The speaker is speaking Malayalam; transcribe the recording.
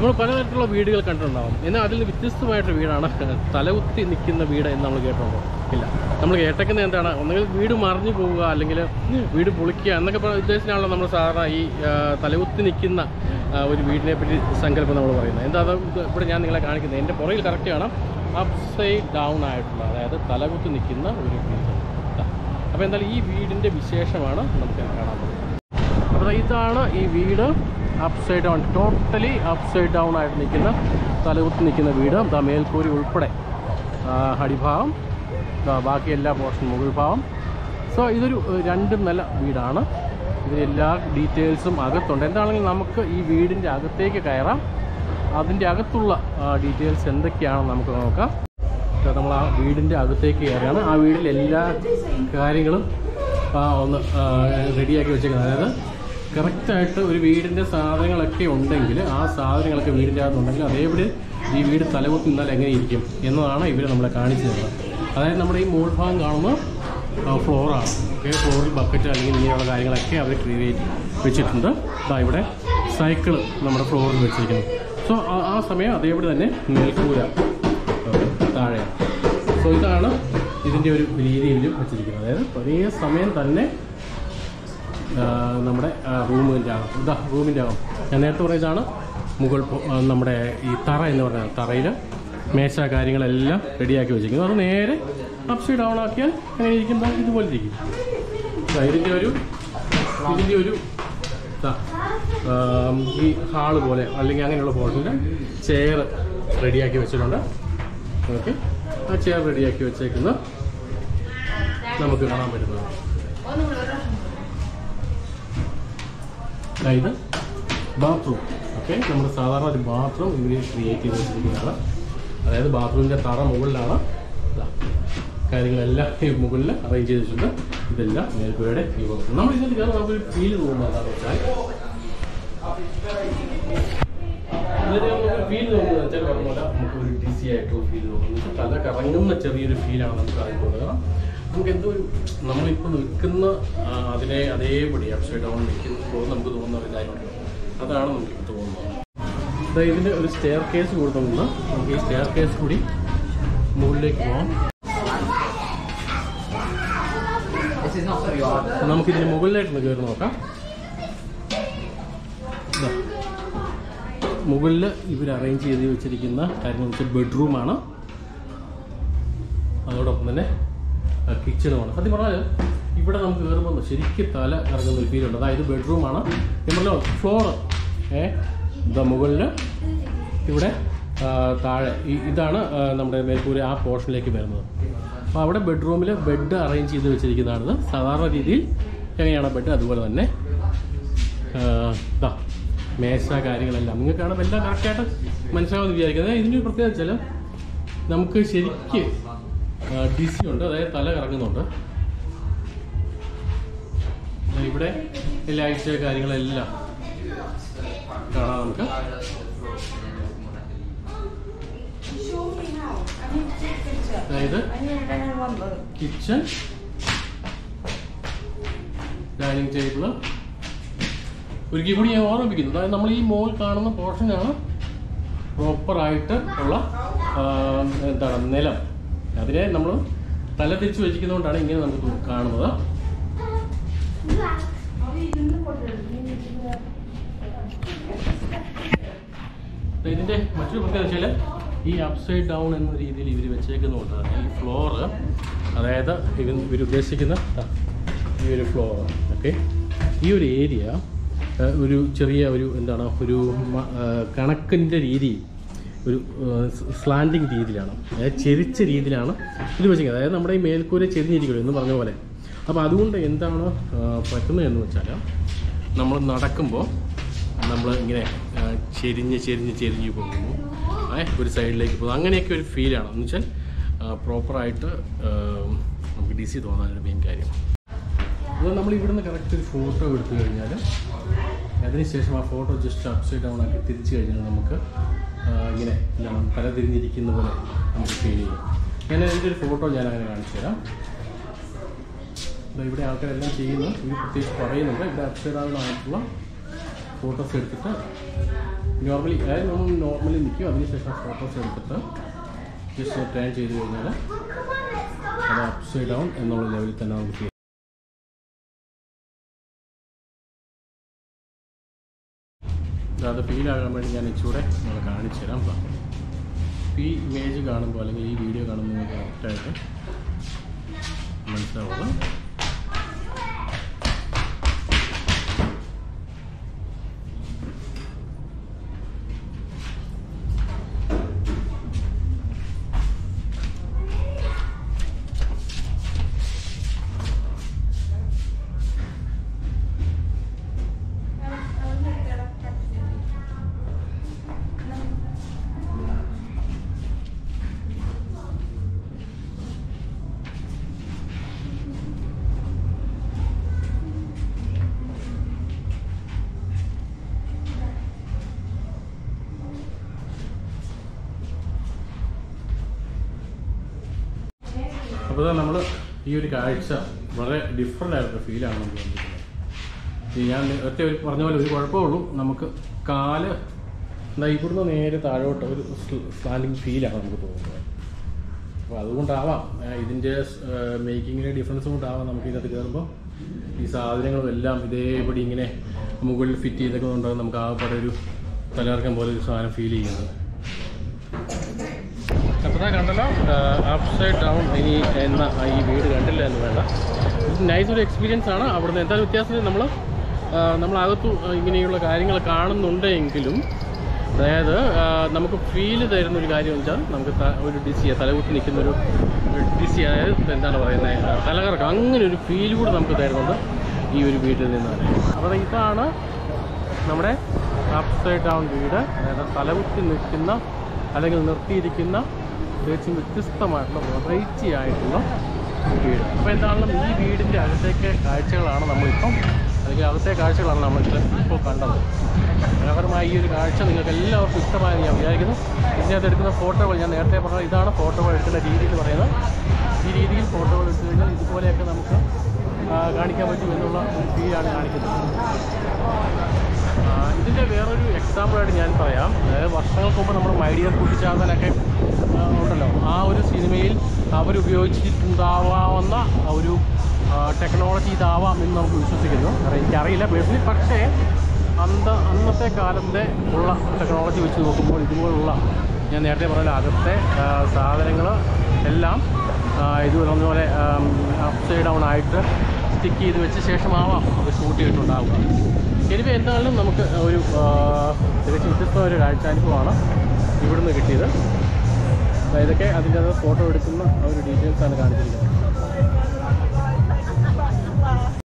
നമ്മൾ പലതരത്തിലുള്ള വീടുകൾ കണ്ടിട്ടുണ്ടാകും. എന്നാൽ അതിൽ വ്യത്യസ്തമായിട്ടൊരു വീടാണ് തലകുത്തി നിൽക്കുന്ന വീട് എന്ന് നമ്മൾ കേട്ടിട്ടുണ്ടോ? ഇല്ല. നമ്മൾ കേട്ടേക്കുന്നത് എന്താണ്? ഒന്നുകിൽ വീട് മറിഞ്ഞു പോവുക, അല്ലെങ്കിൽ വീട് പൊളിക്കുക എന്നൊക്കെ ഉദ്ദേശിച്ചാണല്ലോ നമ്മൾ സാധാരണ ഈ തലകുത്തി നിൽക്കുന്ന ഒരു വീടിനെ പറ്റി സങ്കല്പം നമ്മൾ പറയുന്നത്. എന്താ ഇവിടെ ഞാൻ നിങ്ങളെ കാണിക്കുന്നത്, എൻ്റെ പുറകിൽ കറക്റ്റ് കാണാം അപ്സൈഡ് ഡൗൺ ആയിട്ടുള്ള, അതായത് തലകുത്തി നിൽക്കുന്ന ഒരു വീട്. അപ്പോൾ എന്തായാലും ഈ വീടിൻ്റെ വിശേഷമാണ് നമുക്ക് കാണാൻ പറ്റുന്നത്. അപ്പോൾ ഇതാണ് ഈ വീട്, upside down, totally upside down ആയിട്ട് നിൽക്കുന്ന, തലകുത്തി നിൽക്കുന്ന വീട്. മേൽക്കൂരി ഉൾപ്പെടെ അടിഭാഗം, ബാക്കി എല്ലാ പോർഷനും മുകൾ ഭാഗം. സോ ഇതൊരു 2 നില വീടാണ്. ഇതിന് എല്ലാ ഡീറ്റെയിൽസും അകത്തുണ്ട്. എന്താണെങ്കിലും നമുക്ക് ഈ വീടിൻ്റെ അകത്തേക്ക് കയറാം. അതിൻ്റെ അകത്തുള്ള ഡീറ്റെയിൽസ് എന്തൊക്കെയാണെന്ന് നമുക്ക് നോക്കാം. നമ്മൾ ആ വീടിൻ്റെ അകത്തേക്ക് കയറുകയാണ്. ആ വീട്ടിൽ എല്ലാ കാര്യങ്ങളും ഒന്ന് റെഡിയാക്കി വെച്ചേക്കുന്നത്. അതായത് കറക്റ്റായിട്ട് ഒരു വീടിൻ്റെ സാധനങ്ങളൊക്കെ ഉണ്ടെങ്കിൽ, ആ സാധനങ്ങളൊക്കെ വീടിൻ്റെ അകത്തുണ്ടെങ്കിൽ അതേപോലെ ഈ വീട് തലകുത്തി നിന്നാൽ എങ്ങനെ ഇരിക്കും എന്നതാണ് ഇവർ നമ്മളെ കാണിച്ചു തരുന്നത്. അതായത് നമ്മുടെ ഈ മുകൾ ഭാഗം കാണുന്ന ഫ്ലോറാണ്. ഓക്കെ, ഫ്ലോറിൽ ബക്കറ്റ് അല്ലെങ്കിൽ ഇങ്ങനെയുള്ള കാര്യങ്ങളൊക്കെ അവർ ക്രിയേറ്റ് വെച്ചിട്ടുണ്ട്. ഇവിടെ സൈക്കിൾ നമ്മുടെ ഫ്ലോറിൽ വെച്ചിരിക്കുന്നു. സോ ആ സമയം അതേപോലെ തന്നെ മേൽക്കൂര താഴെയാണ്. സോ ഇതാണ് ഇതിൻ്റെ ഒരു രീതിയിൽ വെച്ചിരിക്കുന്നത്. അതായത് ഒരേ സമയം തന്നെ നമ്മുടെ റൂമിൻ്റെ അകം, റൂമിൻ്റെ അകം ഞാൻ നേരത്തെ പറയുന്നതാണ് മുകൾ നമ്മുടെ ഈ തറ എന്ന് പറയുന്നത്. തറയിൽ മേശ കാര്യങ്ങളെല്ലാം റെഡിയാക്കി വെച്ചിരിക്കുന്നു. അത് നേരെ അപ്സൈഡ് ഡൗൺ ആക്കിയാൽ അങ്ങനെ ഇരിക്കുമ്പോൾ ഇതുപോലെ ഇരിക്കും. ഇതിൻ്റെ ഒരു ഈ ഹാള് പോലെ അല്ലെങ്കിൽ അങ്ങനെയുള്ള പോർഷനിൽ ചെയർ റെഡിയാക്കി വെച്ചിട്ടുണ്ട്. ഓക്കെ, ആ ചെയർ റെഡിയാക്കി വെച്ചേക്കുന്ന നമുക്ക് കാണാൻ പറ്റുന്നത്. ഇത് ബാത്റൂം. ഓക്കെ, നമ്മുടെ സാധാരണ ഒരു ബാത്റൂം ഇവർ ക്രിയേറ്റ് ചെയ്ത് വെച്ചിരിക്കുന്നതാണ്. അതായത് ബാത്റൂമിൻ്റെ തറ മുകളിലാണ്, കാര്യങ്ങളെല്ലാം ഈ മുകളിൽ അറേഞ്ച് ചെയ്തിട്ടുണ്ട്. ഇതെല്ലാം മേൽക്കൂരയുടെ വിഭവം. നമ്മൾ ഇതിൽ കയറി നമുക്കൊരു ഫീൽ തോന്നുന്നത് എന്താണെന്ന് വെച്ചാൽ, ഫീൽ തോന്നുന്നത് വെച്ചാൽ പറഞ്ഞ നമുക്കൊരു ഡിസി ആയിട്ടുള്ള ഫീൽ തോന്നുന്നു. തല കറങ്ങുന്ന ചെറിയൊരു ഫീലാണ് നമുക്ക് ആദ്യം തോന്നുന്നത്. കാരണം നമുക്ക് എന്തോ ഒരു നമ്മളിപ്പോൾ നിൽക്കുന്ന അതിനെ അതേപടി അപ്സൈഡ് ഡൗൺ നിൽക്കുമ്പോൾ നമുക്ക് തോന്നുന്ന ഒരു കാര്യമുണ്ട്. അതാണ് നമുക്ക് തോന്നുന്നത്. ഇതിൻ്റെ ഒരു സ്റ്റെയർ കേസ് കൊടുത്തുകൊണ്ട് നമുക്ക് ഈ സ്റ്റെയർ കേസ് കൂടി മുകളിലേക്ക് പോകാം. നമുക്കിതിന് മുകളിലായിട്ടൊന്ന് കയറി നോക്കാം. മുകളിൽ ഇവർ അറേഞ്ച് ചെയ്ത് വെച്ചിരിക്കുന്ന കാര്യം വെച്ചാൽ ബെഡ്റൂമാണ്, അതോടൊപ്പം തന്നെ കിച്ചണുമാണ്. സത്യം പറഞ്ഞാൽ ഇവിടെ നമുക്ക് കയറുമ്പോൾ ശരിക്കും തല കറങ്ങുന്ന ഒരു ഫീലുണ്ട്. അതായത് ബെഡ്റൂമാണ്, നമ്മളോ ഫ്ലോറ് മുകളിൽ, ഇവിടെ താഴെ ഇതാണ് നമ്മുടെ മേൽക്കൂര ആ പോർഷനിലേക്ക് വരുന്നത്. അപ്പോൾ അവിടെ ബെഡ്റൂമിൽ ബെഡ് അറേഞ്ച് ചെയ്ത് വെച്ചിരിക്കുന്നതാണിത്. സാധാരണ രീതിയിൽ എങ്ങനെയാണ് ബെഡ് അതുപോലെ തന്നെ മേശ കാര്യങ്ങളെല്ലാം നിങ്ങൾക്ക് കാണാൻ എല്ലാം കറക്റ്റായിട്ട് മനസ്സിലാവുമെന്ന് വിചാരിക്കുന്നത്. ഇതിൻ്റെ ഒരു പ്രത്യേകത വെച്ചാൽ നമുക്ക് ശരിക്ക് ഡിസി ഉണ്ട്, അതായത് തല കറങ്ങുന്നുണ്ട്. ഇവിടെ ലൈറ്റ് കാര്യങ്ങളെല്ലാം കാണാം നമുക്ക്. അതായത് കിച്ചൺ, ഡൈനിങ് ടേബിള്. ഒരിക്കൽ കൂടി ഞാൻ ഓർമ്മിപ്പിക്കുന്നു, അതായത് നമ്മൾ ഈ മോൾ കാണുന്ന പോർഷനാണ് പ്രോപ്പറായിട്ട് ഉള്ള എന്താണ് നിലം. അതിനെ നമ്മൾ തല തിരിച്ച് വെച്ചിരിക്കുന്നതുകൊണ്ടാണ് ഇങ്ങനെ നമുക്ക് കാണുന്നത്. ഇതിൻ്റെ മറ്റൊരു പ്രത്യേകത വെച്ചാൽ ഈ അപ്സൈഡ് ഡൗൺ എന്ന രീതിയിൽ ഇവർ വെച്ചേക്കുന്നുണ്ട്. ഈ ഫ്ലോറ്, അതായത് ഇവർ ഉദ്ദേശിക്കുന്ന ഈ ഒരു ഫ്ലോർ. ഓക്കെ, ഈ ഒരു ഏരിയ ഒരു ചെറിയ ഒരു എന്താണ് ഒരു കണക്കിൻ്റെ രീതി, ഒരു സ്ലാൻഡിങ് രീതിയിലാണ്, അതായത് ചെരിച്ച രീതിയിലാണ് ഇത് വെച്ചിരിക്കുന്നത്. അതായത് നമ്മുടെ ഈ മേൽക്കൂര ചെരിഞ്ഞിരിക്കുമല്ലോ എന്ന് പറഞ്ഞ പോലെ. അപ്പോൾ അതുകൊണ്ട് എന്താണ് പറ്റുന്നതെന്ന് വെച്ചാൽ, നമ്മൾ നടക്കുമ്പോൾ നമ്മൾ ഇങ്ങനെ ചെരിഞ്ഞ് പോകുന്നു, ഒരു സൈഡിലേക്ക് പോകുന്നു, അങ്ങനെയൊക്കെ ഒരു ഫീലാണ്. എന്ന് വെച്ചാൽ പ്രോപ്പറായിട്ട് നമുക്ക് ഡിസി തോന്നാനൊരു മെയിൻ കാര്യം. അത് നമ്മൾ ഇവിടുന്ന് കറക്റ്റ് ഒരു ഫോട്ടോ എടുത്തു കഴിഞ്ഞാൽ അതിനുശേഷം ആ ഫോട്ടോ ജസ്റ്റ് അപ്സൈഡ് ഡൗൺ ആക്കി തിരിച്ചു കഴിഞ്ഞാൽ നമുക്ക് ഇങ്ങനെ തല തിരിഞ്ഞിരിക്കുന്ന പോലെ നമുക്ക് ഫീൽ ചെയ്യും. ഞാൻ അതിൻ്റെ ഒരു ഫോട്ടോ ഞാൻ അങ്ങനെ കാണിച്ചു തരാം. ഇവിടെ ആൾക്കാരെല്ലാം ചെയ്യുന്നു, ഇത് പ്രത്യേകിച്ച് പറയുന്നുണ്ട്. ഇവിടെ അപ്സൈഡ് ഡൗൺ ആയിട്ടുള്ള ഫോട്ടോസ് എടുത്തിട്ട് നോർമലി അതായത് നമ്മൾ നോർമലി നിൽക്കും. അതിനുശേഷം ഫോട്ടോസ് എടുത്തിട്ട് ജസ്റ്റ് ടേൺ ചെയ്ത് കഴിഞ്ഞാൽ അത് അപ്സൈഡ് ഡൗൺ എന്നുള്ള ലെവലിൽ തന്നെ നമുക്ക് ചെയ്യാം. അത് ഫീലാകാൻ വേണ്ടി ഞാൻ ഇച്ചിലൂടെ നിങ്ങൾ കാണിച്ചു തരാം. ഈ ഇമേജ് കാണുമ്പോൾ അല്ലെങ്കിൽ ഈ വീഡിയോ കാണുമ്പോൾ നിങ്ങൾക്ക് കറക്റ്റായിട്ട് മനസ്സിലാവുക. അപ്പോൾ നമ്മൾ ഈ ഒരു കാഴ്ച വളരെ ഡിഫറെൻ്റ് ആയിട്ടുള്ള ഫീലാണ് നമുക്ക് വന്നിരിക്കുന്നത്. ഞാൻ നേരത്തെ പറഞ്ഞ പോലെ ഒരു കുഴപ്പമുള്ളൂ, നമുക്ക് കാല് എന്താ ഇവിടുന്ന് നേരെ താഴോട്ട് ഒരു സ്ലാൻഡിങ് ഫീലാണ് നമുക്ക് തോന്നുന്നത്. അപ്പോൾ അതുകൊണ്ടാവാം ഇതിൻ്റെ മേക്കിങ്ങിലെ ഡിഫറൻസ് കൊണ്ടാവാം നമുക്ക് ഇതിനകത്ത് കയറുമ്പോൾ ഈ സാധനങ്ങളും എല്ലാം ഇതേപടി ഇങ്ങനെ മുകളിൽ ഫിറ്റ് ചെയ്തൊക്കെ കൊണ്ടാകും നമുക്ക് ആകെപ്പാടെ ഒരു തലകറക്കം പോലെ ഒരു സാധനം ഫീൽ ചെയ്യുന്നത്. അപ്പോൾ കണ്ടല്ലോ അപ്സൈഡ് ഡൗൺ ഇനി എന്ന ഈ വീട് കണ്ടില്ല എന്ന് വേണ്ട. ഇത് നൈസ് ഒരു എക്സ്പീരിയൻസ് ആണ്. അവിടുന്ന് എന്തായാലും വ്യത്യാസം നമ്മളകത്തു ഇങ്ങനെയുള്ള കാര്യങ്ങൾ കാണുന്നുണ്ടെങ്കിലും അതായത് നമുക്ക് ഫീല് തരുന്നൊരു കാര്യം വെച്ചാൽ നമുക്ക് ഒരു തലകുത്തി നിൽക്കുന്നൊരു അതായത് എന്താണ് പറയുന്നത് തലകറക്കം അങ്ങനെ ഒരു ഫീൽ കൂടെ നമുക്ക് തരുന്നുണ്ട് ഈ ഒരു വീട്ടിൽ നിന്നാണ്. അപ്പോൾ ഇതാണ് നമ്മുടെ അപ്സൈഡ് ഡൗൺ വീട്. അതായത് തലകുത്തി നിൽക്കുന്ന അല്ലെങ്കിൽ നിർത്തിയിരിക്കുന്ന തികച്ചും വ്യത്യസ്തമായിട്ടുള്ള വെറൈറ്റി ആയിട്ടുള്ള വീട്. അപ്പോൾ എന്താണെങ്കിലും ഈ വീടിൻ്റെ അകത്തേക്ക് കാഴ്ചകളാണ് നമ്മളിപ്പം അല്ലെങ്കിൽ അകത്തെ കാഴ്ചകളാണ് നമ്മളിപ്പോൾ കണ്ടത്. മനോഹരമായ ഈ ഒരു കാഴ്ച നിങ്ങൾക്ക് എല്ലാവർക്കും ഇഷ്ടമായെന്ന് ഞാൻ വിചാരിക്കുന്നു. ഇതിനകത്ത് എടുക്കുന്ന ഫോട്ടോകൾ ഞാൻ നേരത്തെ പറഞ്ഞത് ഇതാണ് ഫോട്ടോകൾ എടുക്കുന്ന രീതി എന്ന് പറയുന്നത്. ഈ രീതിയിൽ ഫോട്ടോകൾ എടുത്തു കഴിഞ്ഞാൽ ഇതുപോലെയൊക്കെ നമുക്ക് കാണിക്കാൻ പറ്റും എന്നുള്ള ഒരു ഫീലാണ് കാണിക്കുന്നത്. ഇതിൻ്റെ വേറൊരു എക്സാമ്പിളായിട്ട് ഞാൻ പറയാം. അതായത് വർഷങ്ങൾക്ക് മുമ്പ് നമ്മൾ മൈ ഡിയർ കുട്ടിച്ചാത്തനൊക്കെ ഉണ്ടല്ലോ, ആ ഒരു സിനിമയിൽ അവരുപയോഗിച്ചിട്ടുണ്ടാവാവുന്ന ഒരു ടെക്നോളജി ഇതാവാം എന്ന് നമുക്ക് വിശ്വസിക്കുന്നു. കാരണം എനിക്കറിയില്ല പേഴ്സണലി, പക്ഷേ അന്നത്തെ കാലത്തെ ഉള്ള ടെക്നോളജി വെച്ച് നോക്കുമ്പോൾ ഇതുപോലുള്ള ഞാൻ നേരത്തെ പറഞ്ഞ അകത്തെ സാധനങ്ങൾ എല്ലാം ഇത് പറഞ്ഞതുപോലെ അപ്സൈഡ് ഡൗൺ ആയിട്ട് സ്റ്റിക്ക് ചെയ്ത് വെച്ച ശേഷമാവാം അത് ഷൂട്ട് ചെയ്തിട്ടുണ്ടാവുക. എനിവേ എന്തായാലും നമുക്ക് ഒരു തികച്ചും വ്യത്യസ്തമായ ഒരു കാഴ്ചാനുഭവമാണ് ഇവിടുന്ന് കിട്ടിയത്. ഇതൊക്കെ അതിൻ്റെ ഫോട്ടോ എടുക്കുന്ന ഒരു ഡീറ്റെയിൽസാണ് കാണിച്ചിരിക്കുന്നത്.